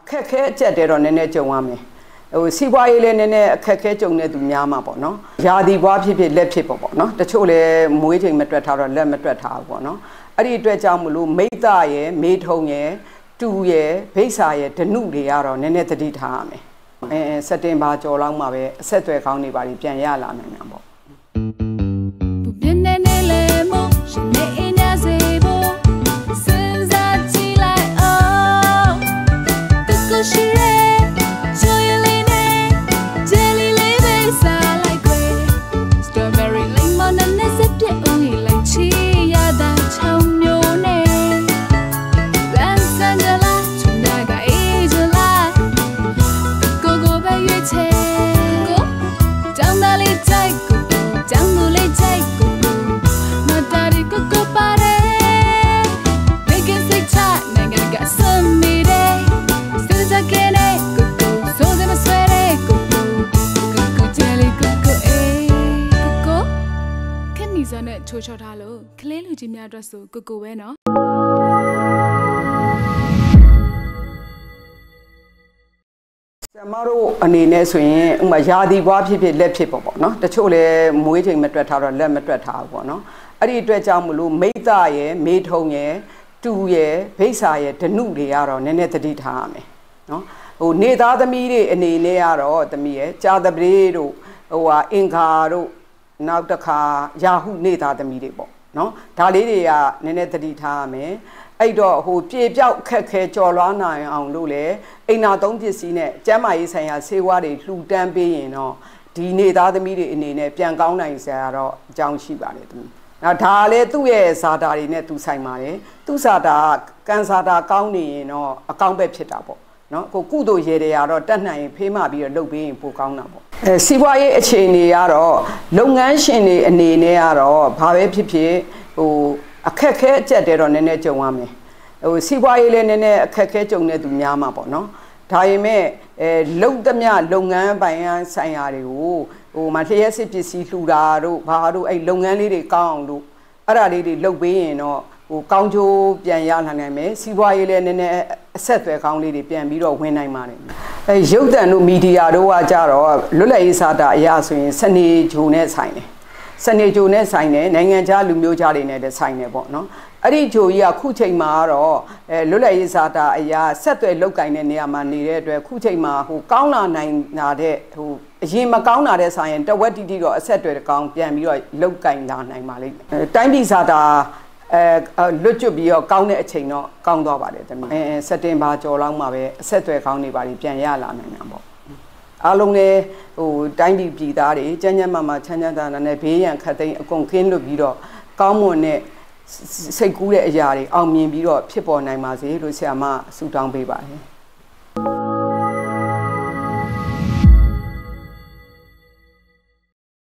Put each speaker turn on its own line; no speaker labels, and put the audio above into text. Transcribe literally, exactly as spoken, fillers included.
အခက်ခဲအကျက်တဲတော့နည်းနည်းကြုံရမယ်ဟိုစီးပွားရေးလည်းနည်းနည်းအခက်ခဲကြုံနေသူများမှာပေါ့နော်ယာဒီဘွားဖြစ်ဖြစ်လက်ဖြစ်ပေါ့ပေါ့နော်တချို့လည်းမွေးချိန်မတွက်ထားတော့လက်မတွက်ထားဘူးပေါ့နော်အဲ့ဒီအတွက်ကြောင့်မလို့မိသရဲ့မေထုံရဲ့တူရဲ့ဘိဆာရဲ့ဓနုတွေကတော့နည်းနည်းသတိထားရမယ်အဲစက်တင်ဘာကျော်လောက်မှာပဲအဆက်အသွယ်ကောင်းနေပါလိမ့်ပြန်ရလာနိုင်မှာပေါ့ချိုးချောထားလို့ကလေးလူကြီးများအတွက်ဆိုကိုကိုပဲနော်ဆရာမတို့အနေနဲ့ဆိုရင်ဥမာယာဒီဘွားဖြစ်ဖြစ်လက်ဖြစ်ပေါ့ပေါ့နော်တချို့လည်းမွေးချိန်မတွက်ထားတော့လက်မတွက်ထားဘူးပေါ့နော်အဲ့ဒီအတွက်ကြောင့်မလို့မိသရဲ့မေထုံရဲ့တူရဲ့ဘိဆာရဲ့ဓနုတွေကတော့နည်းနည်းသတိထားရမယ်နော်ဟိုနေသားသမီးတွေအနေနဲ့ကတော့သမီးရဲ့ကြာတပလေးတို့ဟိုဟာအင်္ဂါတို့နောက်တစ်ခါယာဟုနေသားသမီးတွေပေါ့နော်ဒါလေးတွေကနည်းနည်းသတိထားရမယ်အဲ့တော့ဟိုပြေပြောက်ခက်ခဲကြော်လွားနိုင်အောင်လို့လေအိမ်နာသုံးပစ္စည်းနဲ့ကျန်းမာရေးဆိုင်ရာဆေးဝါးတွေလှူဒန်းပေးရင်တော့ဒီနေသားသမီးတွေအနေနဲ့ပြန်ကောင်းနိုင်စရာတော့အကြောင်းရှိပါတယ်သမီးနောက်ဒါလည်းသူ့ရဲ့ဇာတာတွေနဲ့သူဆိုင်ပါတယ်သူ့ဇာတာကန်ဇာတာကောင်းနေရင်တော့အကောင်းပဲဖြစ်တာပေါ့နော်ကိုကုသိုလ်ရေတွေကတော့တတ်နိုင်ရင်ဖေးမပြီးတော့လုပ်ပေးရင်ပိုကောင်းတာပေါ့အဲစီးပွားရေးအခြေအနေကတော့လုပ်ငန်းရှင်တွေအနေနဲ့ကတော့ဘာပဲဖြစ်ဖြစ်ဟိုအခက်ခဲအကျက်တဲတော့နည်းနည်းကြုံရမယ်ဟိုစီးပွားရေးလည်းနည်းနည်းအခက်ခဲကြုံနေသူများမှာပေါ့နော်ဒါပေမဲ့အဲလုံသမျှလုပ်ငန်းပိုင်ဆိုင်ရာတွေကိုဟိုမလျှက်စစ်ပစ္စည်းလှူတာတို့ဘာတို့အဲ့လုပ်ငန်းလေးတွေကောင်းအောင်လို့အဲ့ဒါလေးတွေလုပ်ပေးရင်တော့ဟိုကောင်းကျိုးပြန်ရနိုင်နိုင်မယ်စီးပွားရေးလည်းနည်းနည်းအဆက်အသွယ်ကောင်းလေးတွေပြန်ပြီးတော့ဝင်နိုင်ပါတယ်အဲရုပ်သံတို့မီဒီယာတို့ကကြတော့လွတ်လပ်ရေးစာတာအရာဆိုရင်စနေဂျိုနဲ့ဆိုင်တယ်စနေဂျိုနဲ့ဆိုင်တယ်နိုင်ငံခြားလူမျိုးခြားတွေနဲ့လည်းဆိုင်တယ်ပေါ့နော်အဲ့ဒီဂျိုကြီးကခုချိန်မှာတော့အဲလွတ်လပ်ရေးစာတာအရာဆက်သွယ်လောက်ကင်တဲ့နေရာမှာနေတဲ့အတွက်ခုချိန်မှာဟိုကောင်းလာနိုင်တာတဲ့ဟိုအရင်မကောင်းတာတဲ့ဆိုင်ရင်တဝက်တီတီတော့အဆက်အသွယ်ကောင်းပြန်ပြီးတော့လောက်ကင်လာနိုင်ပါလိမ့်မယ်တိုင်းပြည်စာတာအဲလွတ်ကျွတ်ပြီးတော့ကောင်းတဲ့အချိန်တော့ကောင်းသွားပါတယ်သမီးအဲစက်တင်ဘာကျော်လောက်မှာပဲအဆက်အသွယ်ကောင်းနေပါလိမ့်ပြန်ရလာနိုင်တာပေါ့အားလုံးလည်းဟိုတိုင်းပြည်ပြည်သားတွေကျန်းကျန်းမာမာချမ်းချမ်းသာသာနဲ့ဘေးရန်ခတ်သိမ်းအကုန်ကင်းလွတ်ပြီးတော့ကောင်းမွန်တဲ့စိတ်ကူးတဲ့အရာတွေအောင်မြင်ပြီးတော့ဖြစ်ပေါ်နိုင်ပါစေလို့ဆရာမဆုတောင်းပေးပါတယ်